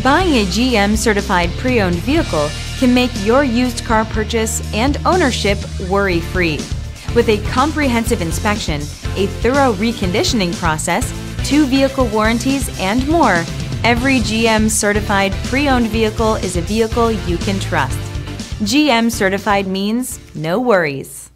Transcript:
Buying a GM certified pre-owned vehicle can make your used car purchase and ownership worry-free. With a comprehensive inspection, a thorough reconditioning process, 2 vehicle warranties, and more, every GM certified pre-owned vehicle is a vehicle you can trust. GM certified means no worries.